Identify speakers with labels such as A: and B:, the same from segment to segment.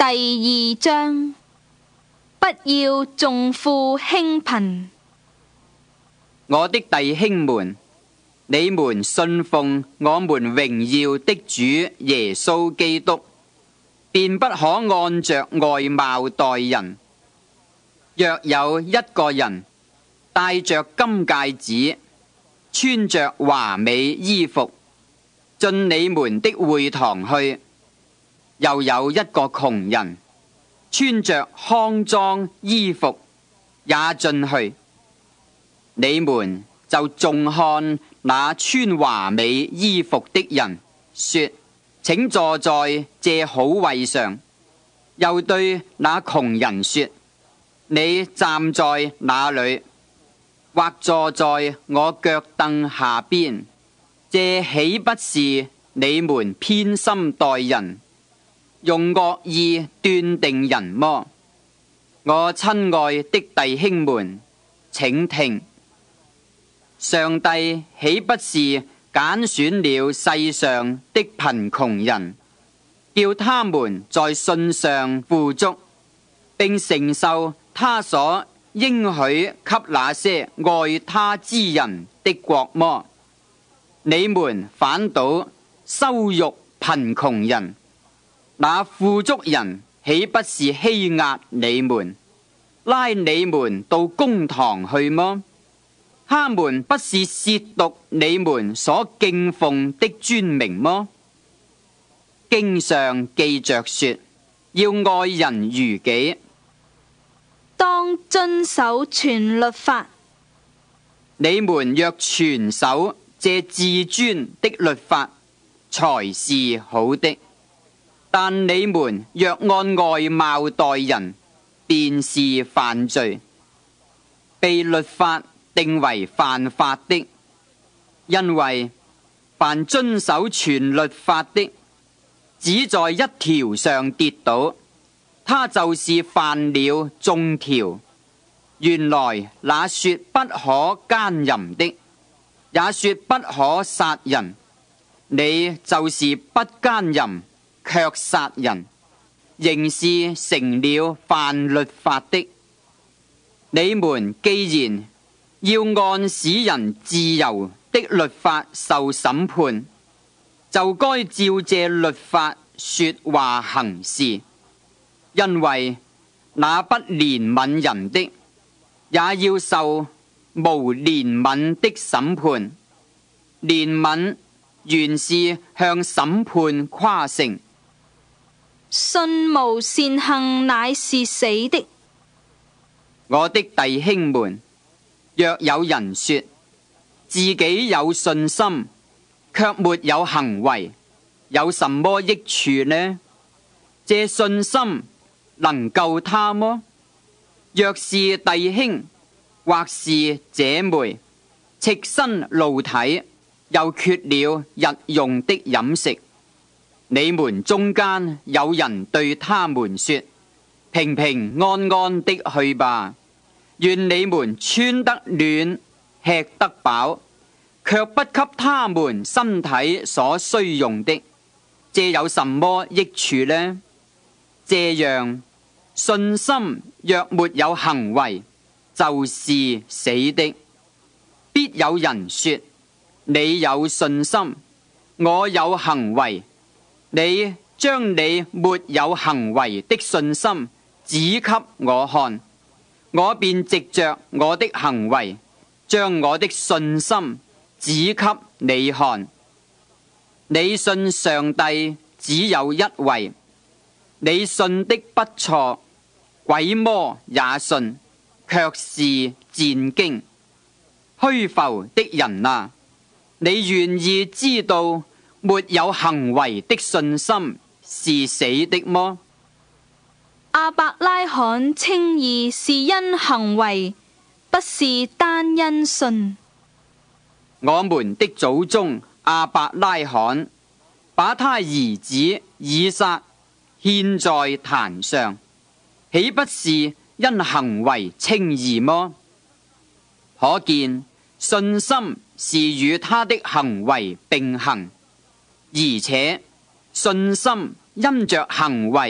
A: 第2章，不要重富輕貧。
B: 我的弟兄們，你們信奉我們榮耀的主耶穌基督，便不可按着外貌待人。若有一個人戴着金戒指，穿着華美衣服，進你們的會堂去，又有一個窮人穿着骯髒衣服也進去，你們就重看那穿華美衣服的人，說：請坐在這好位上。又對那窮人說：你站在那裏，或坐在我腳凳下邊，這豈不是你們偏心待人，用惡意斷定人麼？我親愛的弟兄們，請聽。上帝豈不是揀選了世上的貧窮人，叫他們在信上富足，並承受他所應許給那些愛他之人的國麼？你們反倒羞辱貧窮人，那富足人豈不是欺壓你們，拉你們到公堂去麼？他們不是褻瀆你們所敬奉的尊名麼？經上記着說，要愛人如己，
A: 當遵守全律法。
B: 你們若全守這至尊的律法，才是好的。但你們若按外貌待人，便是犯罪，被律法定為犯法的。因為凡遵守全律法的，只在一條上跌倒，他就是犯了眾條。原來那說不可姦淫的，也說不可殺人，你就是不姦淫卻殺人，仍是成了犯律法的。你們既然要按使人自由的律法受審判，就該照這律法說話行事。因為那不憐憫人的，也要受無憐憫的審判。憐憫原是向審判誇勝。
A: 信無善行乃是死的。
B: 我的弟兄們，若有人說自己有信心，卻沒有行為，有什麼益處呢？這信心能救他麼？若是弟兄或是姐妹，赤身露體，又缺了日用的飲食，你們中間有人對他們說：平平安安的去吧，願你們穿得暖，吃得飽，卻不給他們身體所需用的，這有什麼益處呢？這樣信心若沒有行為，就是死的。必有人說：你有信心，我有行為。你將你沒有行為的信心指給我看，我便藉着我的行為，將我的信心指給你看。你信上帝只有一位，你信的不錯，鬼魔也信，卻是戰驚。虛浮的人啊，你願意知道沒有行為的信心是死的麼？
A: 亞伯拉罕稱義是因行為，不是單因信。
B: 我們的祖宗亞伯拉罕把他兒子以撒獻在壇上，豈不是因行為稱義麼？可見信心是與他的行為並行，而且信心因着行為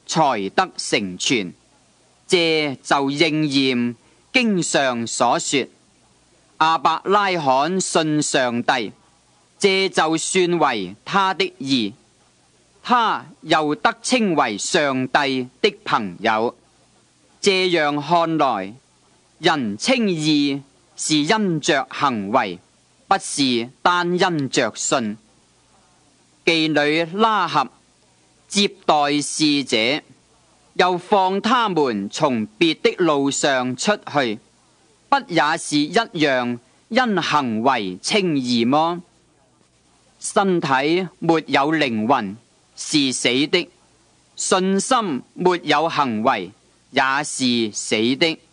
B: 才得成全。這就應驗經上所說，亞伯拉罕信上帝，這就算為他的義，他又得稱為上帝的朋友。這樣看來，人稱義是因着行為，不是單因着信。妓女拉合接待使者，又放他們從別的路上出去，不也是一樣因行為稱義麼？身體沒有靈魂是死的，信心沒有行為也是死的。